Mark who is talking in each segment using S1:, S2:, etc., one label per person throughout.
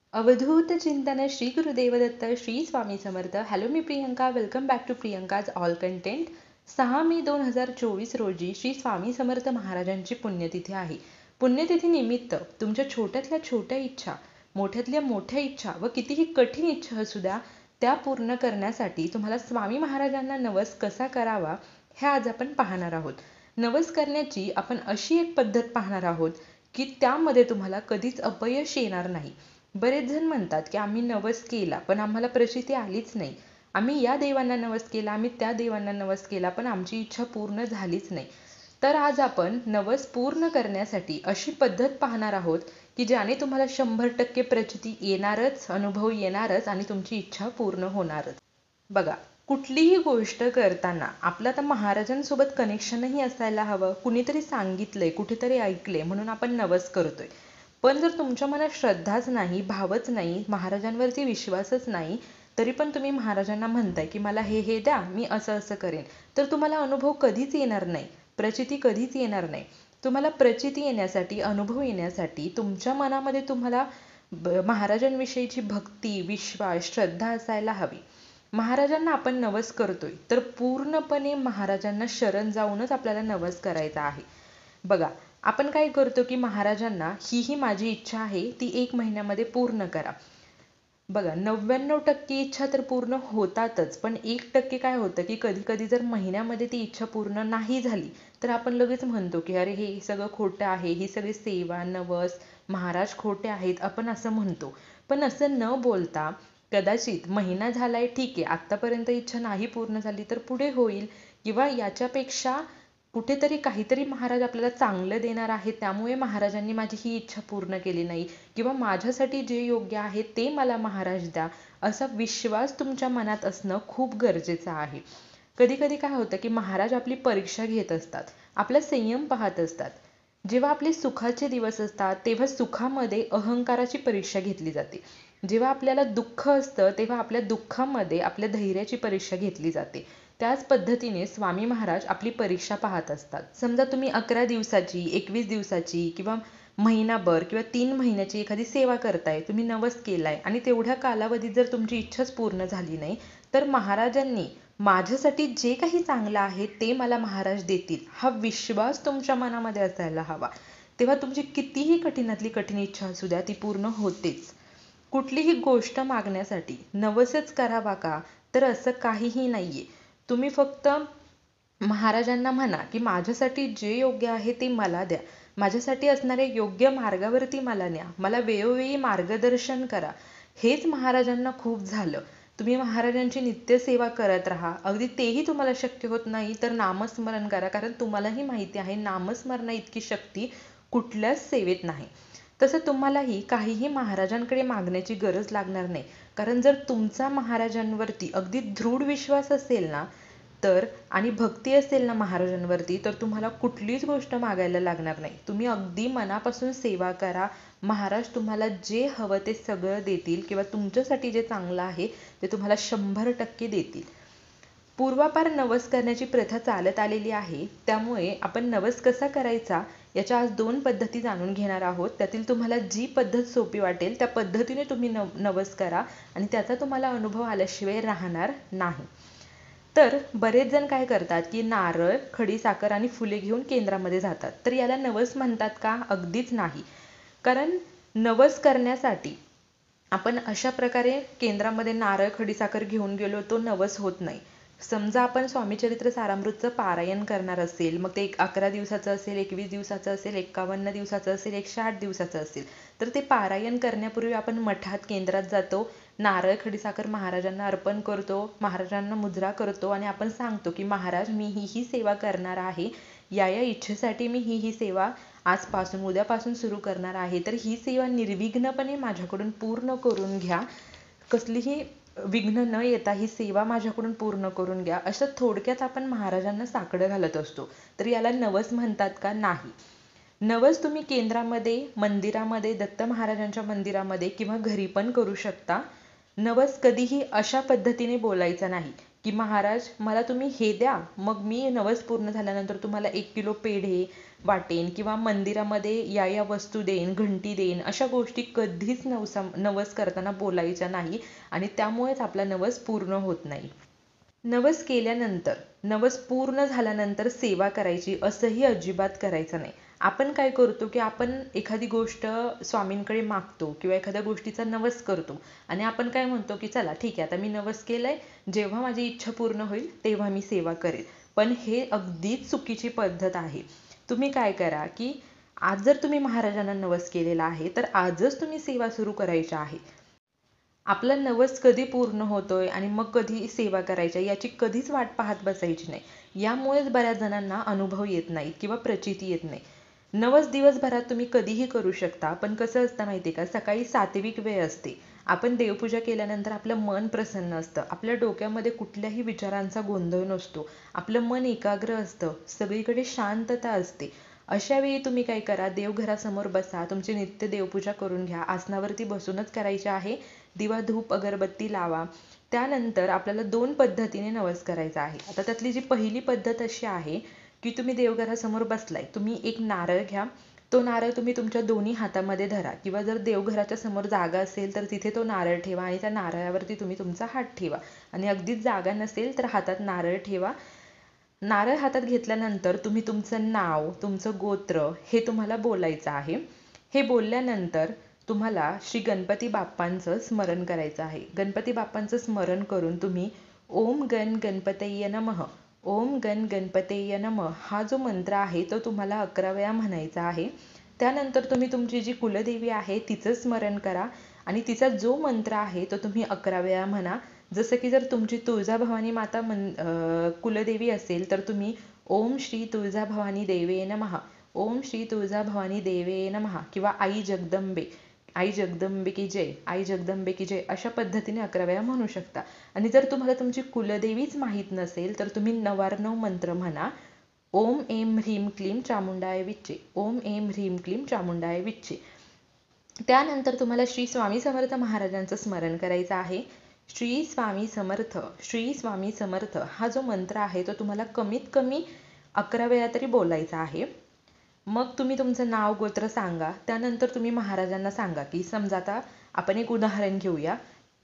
S1: अवधूत चिंतन श्री गुरुदेव दत्त श्री स्वामी समर्थ. हॅलो, मी Priyanka. Welcome back to Priyanka's all content. 6 May 2024 रोजी श्री स्वामी समर्थ महाराजांची पुण्यतिथी आहे. पुण्यतिथी निमित्त तुमच्या छोट्यातल्या छोट्या इच्छा, मोठ्यातल्या मोठ्या इच्छा व कितीही कठीण इच्छा असू द्या, त्या पूर्ण करण्यासाठी तुम्हाला स्वामी महाराजांना नवस कसा करावा हे आज आपण पाहणार आहोत. नवस करण्याची आपण अशी एक पद्धत पाहणार आहोत की त्यामध्ये तुम्हाला कधीच अपयश येणार नाही. बरेच जण म्हणतात की आम्ही नवस केला पण आम्हाला प्रचिती आलीच नाही. आम्ही या देवांना नवस केला, आम्ही त्या देवांना नवस केला, पण आमची इच्छा पूर्ण झालीच नाही. तर आज आपण नवस पूर्ण करण्यासाठी अशी पद्धत पाहणार आहोत की ज्याने तुम्हाला 100% प्रचिती येणारच, अनुभव येणारच आणि तुमची इच्छा पूर्ण होणारच. बघा, कुठलीही गोष्ट करताना आपलं तर महाराजांसोबत कनेक्शनही असायला हवं. कुणीतरी सांगितलंय, कुठेतरी ऐकलंय म्हणून आपण नवस करतोय. पण जर तुमच्या मनात श्रद्धाच नाही, भावच नाही, महाराजांवरती विश्वासच नाही, तरी पण तुम्ही महाराजांना म्हणताय की मला हे हे द्या, मी असं असं करेन, तर तुम्हाला अनुभव कधीच येणार नाही, प्रचिती कधीच येणार नाही. तुम्हाला प्रचिती येण्यासाठी, अनुभव येण्यासाठी तुमच्या मनामध्ये तुम्हाला महाराजांविषयीची भक्ती, विश्वास, श्रद्धा असायला हवी. महाराजांना आपण नवस करतोय तर पूर्णपणे महाराजांना शरण जाऊनच आपल्याला नवस करायचा आहे. बघा, आपण काय करतो की महाराजांना ही माझी इच्छा आहे, ती 1 महिन्यामध्ये पूर्ण करा. बघा, 99% इच्छा तर पूर्ण होतातच, पण 1% काय होतं की कधी कधी जर महिन्यामध्ये ती इच्छा पूर्ण नाही झाली तर आपण लगेच म्हणतो की अरे हे सगळं खोटं आहे, ही सगळी सेवा, नवस, महाराज खोटे आहेत, आपण असं म्हणतो. पण असं न बोलता कदाचित महिना झालाय, ठीक आहे, आतापर्यंत इच्छा नाही पूर्ण झाली तर पुढे होईल, किंवा याच्यापेक्षा कुठेतरी काहीतरी महाराज आपल्याला चांगलं देणार आहे, त्यामुळे महाराजांनी माझी ही इच्छा पूर्ण केली नाही, किंवा माझ्यासाठी जे योग्य आहे ते मला महाराज द्या, असा विश्वास तुमच्या मनात असणं खूप गरजेचं आहे. कधी कधी काय होतं की महाराज आपली परीक्षा घेत असतात, आपला संयम पाहत असतात. जेव्हा आपले सुखाचे दिवस असतात तेव्हा सुखामध्ये अहंकाराची परीक्षा घेतली जाते. जेव्हा आपल्याला दुःख असतं तेव्हा आपल्या दुःखामध्ये आपल्या धैर्याची परीक्षा घेतली जाते. त्याच पद्धतीने स्वामी महाराज आपली परीक्षा पाहत असतात. समजा तुम्ही 11 दिवसाची, 21 दिवसाची किंवा महिनाभर किंवा 3 महिन्याची एखादी सेवा करताय, तुम्ही नवस केलाय आणि तेवढ्या कालावधीत जर तुमची इच्छाच पूर्ण झाली नाही, तर महाराजांनी माझ्यासाठी जे काही चांगलं आहे ते मला महाराज देतील, हा विश्वास तुमच्या मनामध्ये असायला हवा. तेव्हा तुमची कितीही कठीणातली कठीण इच्छा असू द्या, ती पूर्ण होतेच. कुठलीही गोष्ट मागण्यासाठी नवसच करावा का, तर असं काहीही नाहीये. तुम्ही फक्त महाराजांना म्हणा की माझ्यासाठी जे योग्य आहे ते मला द्या, माझ्यासाठी असणाऱ्या योग्य मार्गावरती मला न्या, मला वेळोवेळी मार्गदर्शन करा. हेच महाराजांना खूप झालं. तुम्ही महाराजांची नित्य सेवा करत राहा. अगदी तेही तुम्हाला शक्य होत नाही तर नामस्मरण करा, कारण तुम्हालाही माहिती आहे नामस्मरणा इतकी शक्ती कुठल्याच सेवेत नाही. तसं तुम्हालाही काहीही महाराजांकडे मागण्याची गरज लागणार नाही, कारण जर तुमचा महाराजांवरती अगदी दृढ विश्वास असेल ना, तर आणि भक्ती असेल ना महाराजांवरती, तर तुम्हाला कुठलीच गोष्ट मागायला लागणार नाही. तुम्ही अगदी मनापासून सेवा करा, महाराज तुम्हाला जे हवं ते सगळं देतील, किंवा तुमच्यासाठी जे चांगलं आहे ते तुम्हाला 100% देतील. पूर्वापार नवस करण्याची प्रथा चालत आलेली आहे, त्यामुळे आपण नवस कसा करायचा याच्या आज 2 पद्धती जाणून घेणार आहोत. त्यातील तुम्हाला जी पद्धत सोपी वाटेल त्या पद्धतीने तुम्ही नवस करा आणि त्याचा तुम्हाला अनुभव आल्याशिवाय राहणार नाही. तर बरेच जण काय करतात की नारळ, खडीसाखर आणि फुले घेऊन केंद्रामध्ये जातात. तर याला नवस म्हणतात का? अगदीच नाही. कारण नवस करण्यासाठी आपण अशा प्रकारे केंद्रामध्ये नारळ, खडीसाखर घेऊन गेलो तो नवस होत नाही. समजा आपण स्वामीचरित्र सारामृतचं पारायण करणार असेल, मग ते 11 दिवसाचं असेल, 21 दिवसाचं असेल, 51 दिवसाचं असेल, 108 दिवसाचं असेल, तर ते पारायण करण्यापूर्वी आपण मठात, केंद्रात जातो, नारळ, खडीसाखर महाराजांना अर्पण करतो, महाराजांना मुजरा करतो आणि आपण सांगतो की महाराज मी ही सेवा करणार आहे, या इच्छेसाठी मी ही सेवा आजपासून, उद्यापासून सुरू करणार आहे, तर ही सेवा निर्विघ्नपणे माझ्याकडून पूर्ण करून घ्या, कसलीही विघ्न न येता ही सेवा माझ्याकडून पूर्ण करून घ्या, असं थोडक्यात आपण महाराजांना साकडं घालत असतो. तर याला नवस म्हणतात का? नाही. नवस तुम्ही केंद्रामध्ये, मंदिरामध्ये, दत्त महाराजांच्या मंदिरामध्ये किंवा घरी पण करू शकता. नवस कधीही अशा पद्धतीने बोलायचा नाही की महाराज मला तुम्ही हे द्या, मग मी नवस पूर्ण झाल्यानंतर तुम्हाला 1 किलो पेढे वाटेन किंवा मंदिरामध्ये या वस्तू देईन, घंटी देईन, अशा गोष्टी कधीच नवस करताना बोलायच्या नाही आणि त्यामुळेच आपला नवस पूर्ण होत नाही. नवस केल्यानंतर, नवस पूर्ण झाल्यानंतर सेवा करायची असंही अजिबात करायचं नाही. आपण काय करतो की आपण एखादी गोष्ट स्वामींकडे मागतो किंवा एखाद्या गोष्टीचा नवस करतो आणि आपण काय म्हणतो की चला ठीक आहे, आता मी नवस केलंय, जेव्हा माझी इच्छा पूर्ण होईल तेव्हा मी सेवा करेल. पण हे अगदीच चुकीची पद्धत आहे. तुम्ही काय करा की आज जर तुम्ही महाराजांना नवस केलेला आहे तर आजच तुम्ही सेवा सुरू करायची आहे. आपला नवस कधी पूर्ण होतोय आणि मग कधी सेवा करायच्या याची कधीच वाट पाहत बसायची नाही. यामुळेच बऱ्याच जणांना अनुभव येत नाहीत किंवा प्रचिती येत नाही. नवस दिवसभरात तुम्ही कधीही करू शकता, पण कसं असतं माहिती का, सकाळी सात्विक वेळ असते. आपण देवपूजा केल्यानंतर आपलं मन प्रसन्न असतं, आपल्या डोक्यामध्ये कुठल्याही विचारांचा गोंधळ नसतो, आपलं मन एकाग्र असतं, सगळीकडे शांतता असते. अशा वेळी तुम्ही काय करा, देवघरासमोर बसा, तुमची नित्य देवपूजा करून घ्या. आसनावरती बसूनच करायची आहे. दिवा धूप अगरबत्ती लावा. त्यानंतर आपल्याला 2 पद्धतीने नवस करायचा आहे. आता त्यातली जी पहिली पद्धत अशी आहे की तुम्ही देवघरासमोर बसलाय, तुम्ही एक नारळ घ्या. तो नारळ तुम्ही तुमच्या दोन्ही हातामध्ये धरा किंवा जर देवघराच्या समोर जागा असेल तर तिथे तो नारळ ठेवा आणि त्या नारळावरती तुम्ही तुमचा हात ठेवा आणि अगदीच जागा नसेल तर हातात नारळ ठेवा. नारळ हातात घेतल्यानंतर तुम्ही तुमचं नाव, तुमचं गोत्र हे तुम्हाला बोलायचं आहे. हे बोलल्यानंतर तुम्हाला श्री गणपती बाप्पांचं स्मरण करायचं आहे. गणपती बाप्पांचं स्मरण करून तुम्ही ओम गण गणपतये नमः, ओम गण गणपतये नमः हा जो मंत्र आहे तो तुम्हाला 11 वेळा म्हणायचा आहे. त्यानंतर तुम्ही तुमची जी कुलदेवी आहे तिचं स्मरण करा आणि तिचा जो मंत्र आहे तो तुम्ही 11 वेळा म्हणा. जसं की जर तुमची तुळजाभवानी माता कुलदेवी असेल तर तुम्ही ओम श्री तुळजाभवानी देवे नमः, ओम श्री तुळजाभवानी देवे नमः किंवा आई जगदंबे, आई जगदंबे की जय, आई जगदंबे की जय अशा पद्धतीने 11 वेळा म्हणू शकता. आणि जर तुम्हाला तुमची कुलदेवीच माहीत नसेल तर तुम्ही 9 मंत्र म्हणा. ओम एम ह्रीम क्लीम चामुंडाय विच्चे, ओम एम ह्रीम क्लीम चामुंडाय विच्चे. त्यानंतर तुम्हाला श्री स्वामी समर्थ महाराजांचं स्मरण करायचं आहे. श्री स्वामी समर्थ, श्री स्वामी समर्थ हा जो मंत्र आहे तो तुम्हाला कमीत कमी 11 वेळा तरी बोलायचा आहे. मग तुम्ही तुमचं नाव गोत्र सांगा. त्यानंतर तुम्ही महाराजांना सांगा की समजा आता आपण एक उदाहरण घेऊया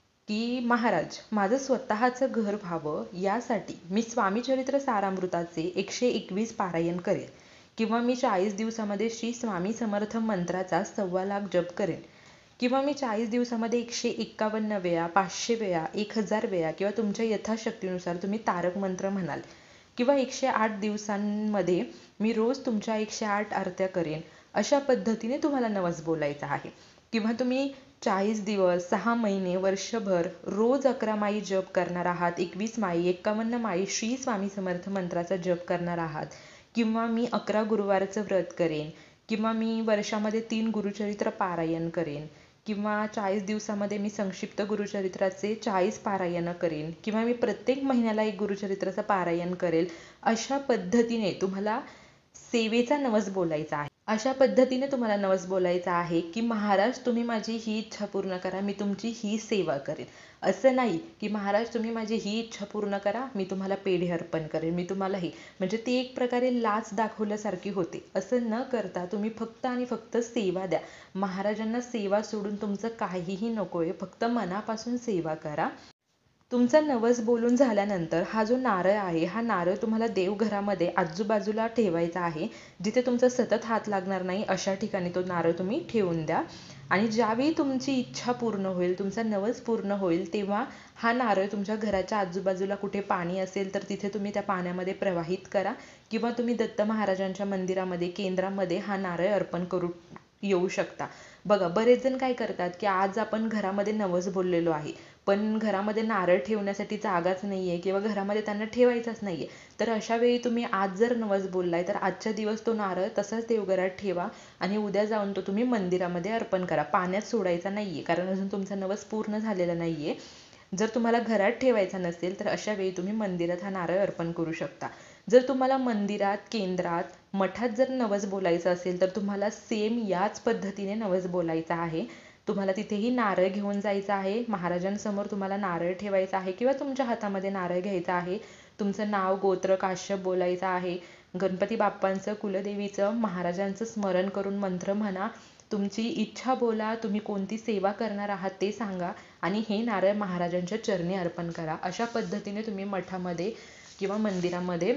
S1: की महाराज माझं स्वतःचं घर व्हावं यासाठी मी स्वामी चरित्र सारामृताचे 121 पारायण करेन किंवा मी 40 दिवसामध्ये श्री स्वामी समर्थ मंत्राचा 1.25 लाख जप करेन किंवा मी 40 दिवसामध्ये 151 वेळा, 500 वेळा, 1000 वेळा किंवा तुमच्या यथाशक्तीनुसार तुम्ही तारक मंत्र म्हणाल किंवा 108 दिवसांमध्ये मी रोज तुमच्या 108 आरत्या करेन. अशा पद्धतीने तुम्हाला नवस बोलायचा आहे. किंवा तुम्ही 40 दिवस, 6 महिने, वर्षभर रोज 11 माळी जप करणार आहात, 21 माळी, 51 माळी श्री स्वामी समर्थ मंत्राचा जप करणार आहात किंवा मी 11 गुरुवारचं व्रत करेन किंवा मी वर्षामध्ये 3 गुरुचरित्र पारायण करेन किंवा 40 दिवसामध्ये मी संक्षिप्त गुरुचरित्राचे 40 पारायण करेन किंवा मी प्रत्येक महिन्याला 1 गुरुचरित्राचं पारायण करेल. अशा पद्धतीने तुम्हाला सेवेचा नवस बोलायचा आहे. अशा पद्धतीने तुम्हाला नवस बोलायचा आहे की महाराज तुम्ही माझी ही इच्छा पूर्ण करा, मी तुमची ही सेवा करेन. असं नाही की महाराज तुम्ही माझी ही इच्छा पूर्ण करा, मी तुम्हाला पेढे अर्पण करेन, मी तुम्हाला ही, म्हणजे ती एक प्रकारे लाच दाखवल्यासारखी होते. असं न करता तुम्ही फक्त आणि फक्त सेवा द्या. महाराजांना सेवा सोडून तुमचं काहीही नकोय, फक्त मनापासून सेवा करा. तुमचा नवस बोलून झाल्यानंतर हा जो नारळ आहे, हा नारळ तुम्हाला देवघरामध्ये आजूबाजूला ठेवायचा आहे. जिथे तुमचा सतत हात लागणार नाही अशा ठिकाणी तो नारळ तुम्ही ठेवून द्या. आणि ज्यावेळी तुमची इच्छा पूर्ण होईल, तुमचा नवस पूर्ण होईल, तेव्हा हा नारळ तुमच्या घराच्या आजूबाजूला कुठे पाणी असेल तर तिथे तुम्ही त्या पाण्यामध्ये प्रवाहित करा किंवा तुम्ही दत्त महाराजांच्या मंदिरामध्ये, केंद्रामध्ये हा नारळ अर्पण करू येऊ शकता. बघा बरेच जण काय करतात की आज आपण घरामध्ये नवस बोललेलो आहे पण घरामध्ये नारळ ठेवण्यासाठी जागाच नाहीये किंवा घरामध्ये त्यांना ठेवायचाच नाहीये, तर अशा वेळी तुम्ही आज जर नवस बोललाय तर आजच्या दिवस तो नारळ तसाच देवघरात ठेवा आणि उद्या जाऊन तो तुम्ही मंदिरामध्ये अर्पण करा. पाण्यात सोडायचा नाहीये कारण अजून तुमचा नवस पूर्ण झालेला नाहीये. जर तुम्हाला घरात ठेवायचा नसेल तर अशा वेळी तुम्ही मंदिरात हा नारळ अर्पण करू शकता. जर तुम्हाला मंदिरात, केंद्रात, मठात जर नवस बोलायचा असेल तर तुम्हाला सेम याच पद्धतीने नवस बोलायचा आहे. तुम्हाला तिथेही नारळ घेऊन जायचं आहे. महाराजांसमोर तुम्हाला नारळ ठेवायचा आहे किंवा तुमच्या हातामध्ये नारळ घ्यायचा आहे. तुमचं नाव गोत्र काश्यप बोलायचं आहे. गणपती बाप्पांचं कुलदेवीचं महाराजांचं स्मरण करून मंत्र म्हणा. तुमची इच्छा बोला, तुम्ही कोणती सेवा करणार आहात ते सांगा आणि हे नारळ महाराजांच्या चरणी अर्पण करा. अशा पद्धतीने तुम्ही मठामध्ये किंवा मंदिरामध्ये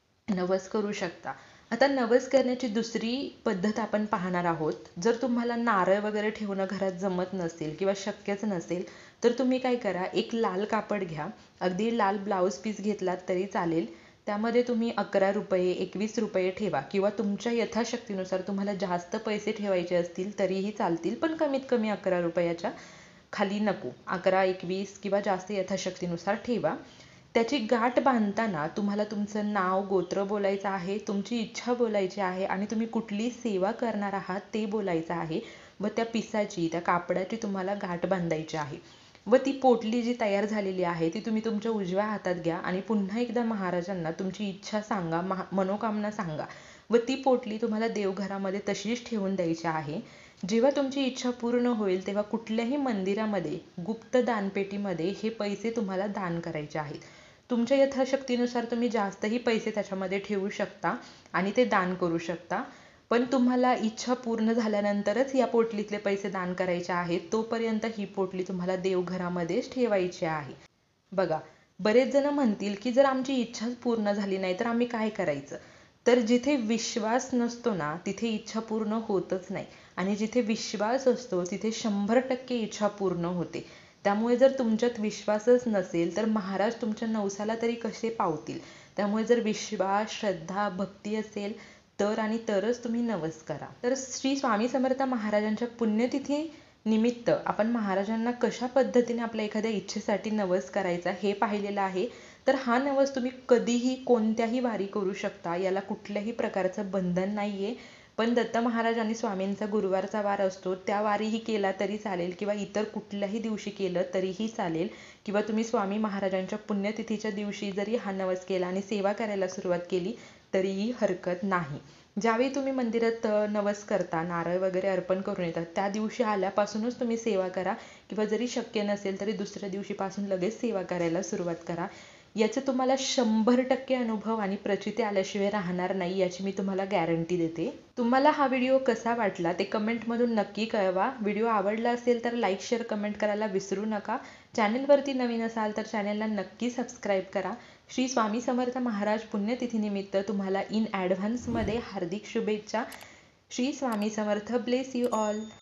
S1: नवस करू शकता. आता नवस करण्याची दुसरी पद्धत आपण पाहणार आहोत. जर तुम्हाला नारळ वगैरे ठेवणं घरात जमत नसेल किंवा शक्यच नसेल तर तुम्ही काय करा, एक लाल कापड घ्या. अगदी लाल ब्लाऊज पीस घेतलात तरी चालेल. त्यामध्ये तुम्ही 11 रुपये 21 रुपये ठेवा किंवा तुमच्या यथाशक्तीनुसार तुम्हाला जास्त पैसे ठेवायचे असतील तरीही चालतील, पण कमीत कमी 11 रुपयाच्या खाली नको. 11 21 किंवा जास्त यथाशक्तीनुसार ठेवा. त्याची गाठ बांधताना तुम्हाला तुमचं नाव गोत्र बोलायचं आहे, तुमची इच्छा बोलायची आहे आणि तुम्ही कुठली सेवा करणार आहात ते बोलायचं आहे. व त्या पिसाची त्या कापडाची तुम्हाला गाठ बांधायची आहे. व ती पोटली जी तयार झालेली आहे ती तुम्ही तुमच्या उजव्या हातात घ्या आणि पुन्हा एकदा महाराजांना तुमची इच्छा सांगा, मनोकामना सांगा व ती पोटली तुम्हाला देवघरामध्ये तशीच ठेवून द्यायची आहे. जेव्हा तुमची इच्छा पूर्ण होईल तेव्हा कुठल्याही मंदिरामध्ये गुप्त दानपेटीमध्ये हे पैसे तुम्हाला दान करायचे आहेत. तुमच्या यथाशक्तीनुसार तुम्ही जास्तही पैसे त्याच्यामध्ये ठेवू शकता आणि ते दान करू शकता. पण तुम्हाला इच्छा पूर्ण झाल्यानंतरच या पोटलीतले पैसे दान करायचे आहेत. तोपर्यंत ही पोटली तुम्हाला देवघरामध्येच ठेवायची आहे. बघा, बरेच जण म्हणतील की जर आमची इच्छाच पूर्ण झाली नाही तर आम्ही काय करायचं. तर जिथे विश्वास नसतो ना तिथे इच्छा पूर्ण होतच नाही आणि जिथे विश्वास असतो तिथे 100% इच्छा पूर्ण होते. त्यामुळे जर तुमच्यात विश्वासच नसेल तर महाराज तुमच्या नवसाला तरी कसे पावतील. त्यामुळे जर विश्वास, श्रद्धा, भक्ती असेल तर आणि तरच तुम्ही नवस करा. तर श्री स्वामी समर्थ महाराजांच्या पुण्यतिथी निमित्त आपण महाराजांना कशा पद्धतीने आपल्या एखाद्या इच्छेसाठी नवस करायचा हे पाहिलेलं आहे. तर हा नवस तुम्ही कधीही कोणत्याही वारी करू शकता, याला कुठल्याही प्रकारचं बंधन नाहीये. पण दत्त महाराज आणि स्वामींचा गुरुवारचा वार असतो त्या वारीही केला तरी चालेल किंवा इतर कुठल्याही दिवशी केलं तरीही चालेल किंवा तुम्ही स्वामी महाराजांच्या पुण्यतिथीच्या दिवशी जरी हा नवस केला आणि सेवा करायला सुरुवात केली तरीही हरकत नाही. ज्यावेळी तुम्ही मंदिरात नवस करता, नारळ वगैरे अर्पण करून येतात त्या दिवशी आल्यापासूनच तुम्ही सेवा करा किंवा जरी शक्य नसेल तरी दुसऱ्या दिवशीपासून लगेच सेवा करायला सुरुवात करा. याचे तुम्हाला 100% अनुभव आणि प्रचिती आल्याशिवाय राहणार नाही, याची मी तुम्हाला गॅरंटी देते. तुम्हाला हा व्हिडिओ कसा वाटला ते कमेंटमधून नक्की कळवा. व्हिडिओ आवडला असेल तर लाईक, शेअर, कमेंट करायला विसरू नका. चॅनलवरती नवीन असाल तर चॅनलला नक्की सबस्क्राईब करा. श्री स्वामी समर्थ महाराज पुण्यतिथीनिमित्त तुम्हाला इन ॲडव्हान्समध्ये हार्दिक शुभेच्छा. Shri Swami Samarth. Bless you all.